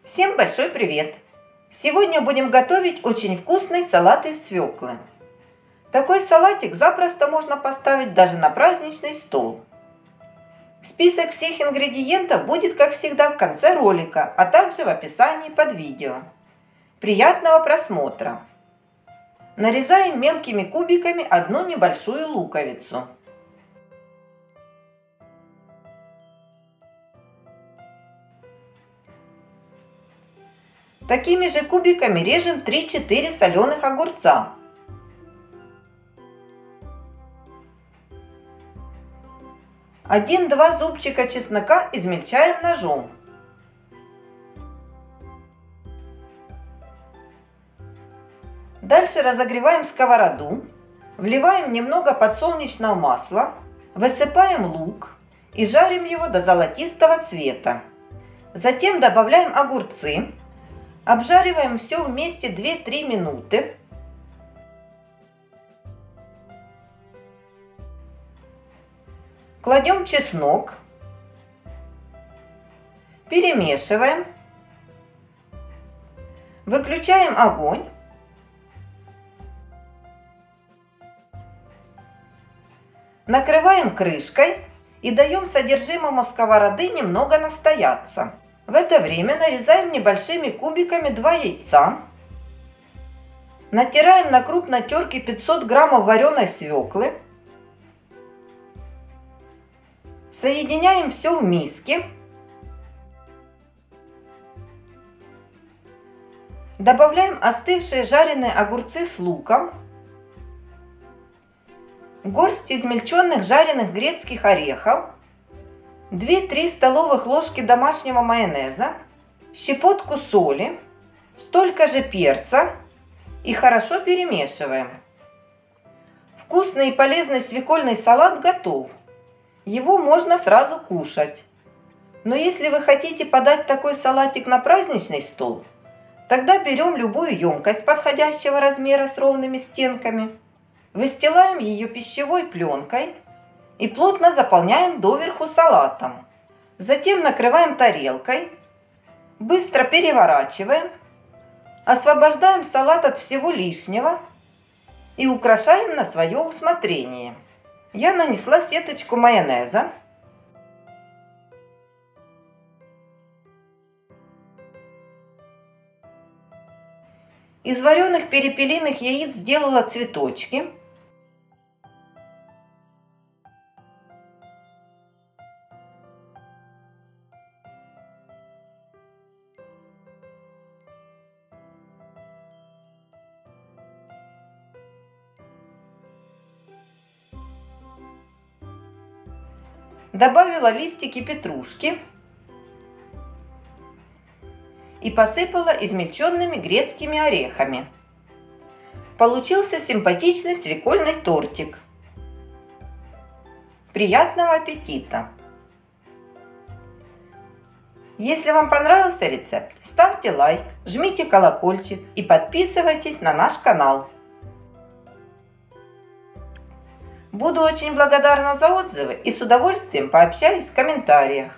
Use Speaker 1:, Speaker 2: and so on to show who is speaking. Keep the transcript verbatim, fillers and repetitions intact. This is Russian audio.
Speaker 1: Всем большой привет! Сегодня будем готовить очень вкусный салат из свеклы. Такой салатик запросто можно поставить даже на праздничный стол. Список всех ингредиентов будет, как всегда, в конце ролика, а также в описании под видео. Приятного просмотра! Нарезаем мелкими кубиками одну небольшую луковицу. Такими же кубиками режем три-четыре соленых огурца. один-два зубчика чеснока измельчаем ножом. Дальше разогреваем сковороду, вливаем немного подсолнечного масла, высыпаем лук и жарим его до золотистого цвета. Затем добавляем огурцы. Обжариваем все вместе две-три минуты. Кладем чеснок. Перемешиваем. Выключаем огонь. Накрываем крышкой и даем содержимому сковороды немного настояться. В это время нарезаем небольшими кубиками два яйца. Натираем на крупной терке пятьсот граммов вареной свеклы. Соединяем все в миске. Добавляем остывшие жареные огурцы с луком. Горсть измельченных жареных грецких орехов. две-три столовых ложки домашнего майонеза, щепотку соли, столько же перца и хорошо перемешиваем. Вкусный и полезный свекольный салат готов. Его можно сразу кушать. Но если вы хотите подать такой салатик на праздничный стол, тогда берем любую емкость подходящего размера с ровными стенками, выстилаем ее пищевой пленкой и плотно заполняем доверху салатом. Затем накрываем тарелкой, быстро переворачиваем, освобождаем салат от всего лишнего и украшаем на свое усмотрение. Я нанесла сеточку майонеза. Из вареных перепелиных яиц сделала цветочки. Добавила листики петрушки и посыпала измельченными грецкими орехами. Получился симпатичный свекольный тортик. Приятного аппетита! Если вам понравился рецепт, ставьте лайк, жмите колокольчик и подписывайтесь на наш канал. Буду очень благодарна за отзывы и с удовольствием пообщаюсь в комментариях.